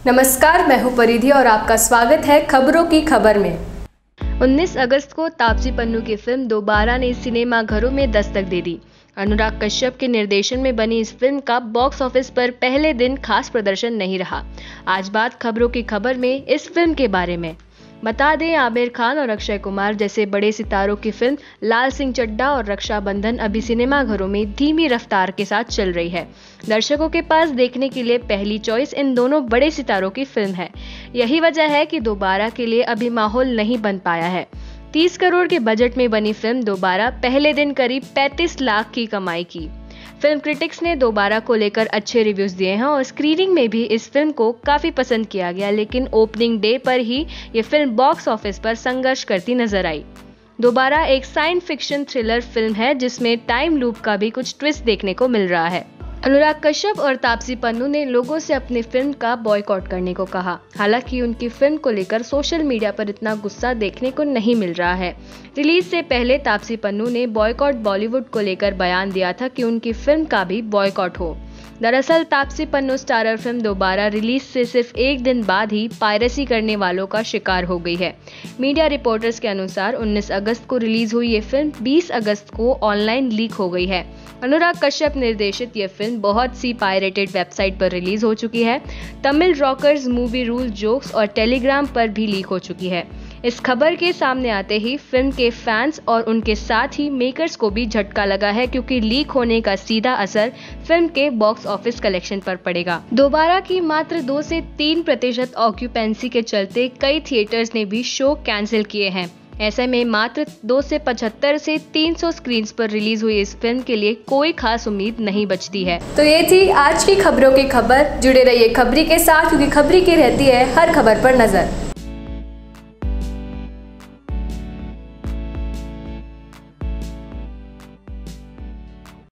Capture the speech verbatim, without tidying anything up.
नमस्कार, मैं हूं परिधि और आपका स्वागत है खबरों की खबर में। उन्नीस अगस्त को तापसी पन्नू की फिल्म दोबारा ने सिनेमा घरों में दस्तक दे दी। अनुराग कश्यप के निर्देशन में बनी इस फिल्म का बॉक्स ऑफिस पर पहले दिन खास प्रदर्शन नहीं रहा। आज बात खबरों की खबर में इस फिल्म के बारे में। बता दें, आमिर खान और अक्षय कुमार जैसे बड़े सितारों की फिल्म लाल सिंह चड्ढा और रक्षाबंधन अभी सिनेमाघरों में धीमी रफ्तार के साथ चल रही है। दर्शकों के पास देखने के लिए पहली चॉइस इन दोनों बड़े सितारों की फिल्म है। यही वजह है कि दोबारा के लिए अभी माहौल नहीं बन पाया है। तीस करोड़ के बजट में बनी फिल्म दोबारा पहले दिन करीब पैंतीस लाख की कमाई की। फिल्म क्रिटिक्स ने दोबारा को लेकर अच्छे रिव्यूज दिए हैं और स्क्रीनिंग में भी इस फिल्म को काफी पसंद किया गया, लेकिन ओपनिंग डे पर ही ये फिल्म बॉक्स ऑफिस पर संघर्ष करती नजर आई। दोबारा एक साइंस फिक्शन थ्रिलर फिल्म है जिसमें टाइम लूप का भी कुछ ट्विस्ट देखने को मिल रहा है। अनुराग कश्यप और तापसी पन्नू ने लोगों से अपनी फिल्म का बॉयकॉट करने को कहा। हालांकि उनकी फिल्म को लेकर सोशल मीडिया पर इतना गुस्सा देखने को नहीं मिल रहा है। रिलीज से पहले तापसी पन्नू ने बॉयकॉट बॉलीवुड को लेकर बयान दिया था कि उनकी फिल्म का भी बॉयकॉट हो। दरअसल Taapsee Pannu starrer film Dobaaraa release से सिर्फ एक दिन बाद ही पायरेसी करने वालों का शिकार हो गई है। मीडिया रिपोर्टर्स के अनुसार उन्नीस अगस्त को रिलीज हुई ये फिल्म बीस अगस्त को ऑनलाइन लीक हो गई है। अनुराग कश्यप निर्देशित ये फिल्म बहुत सी पायरेटेड वेबसाइट पर रिलीज हो चुकी है। तमिल रॉकर्स, मूवी रूल, जोक्स और टेलीग्राम पर भी लीक हो चुकी है। इस खबर के सामने आते ही फिल्म के फैंस और उनके साथ ही मेकर्स को भी झटका लगा है, क्योंकि लीक होने का सीधा असर फिल्म के बॉक्स ऑफिस कलेक्शन पर पड़ेगा। दोबारा की मात्र दो से तीन प्रतिशत ऑक्यूपेंसी के चलते कई थिएटर्स ने भी शो कैंसिल किए हैं। ऐसे में मात्र दो से पचहत्तर से तीन सौ स्क्रीन्स पर रिलीज हुई इस फिल्म के लिए कोई खास उम्मीद नहीं बचती है। तो ये थी आज की खबरों की खबर। जुड़े रहिए खबरी के साथ, क्योंकि खबरी की रहती है हर खबर पर नजर।